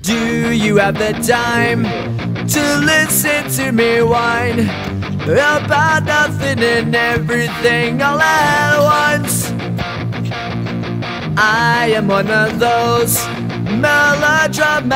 Do you have the time to listen to me whine about nothing and everything all at once? I am one of those melodramatic